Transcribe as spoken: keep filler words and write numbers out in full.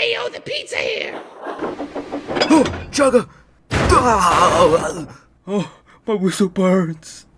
Mayo, the pizza here! Oh, Chugga! Oh, my whistle burns.